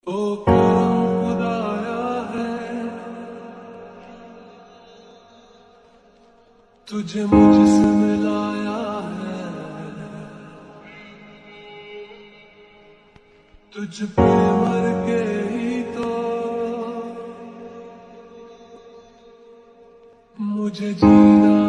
ओ करम खुदाया है तुझे मुझसे मिलाया है, तुझ पे मर के ही तो मुझे जीना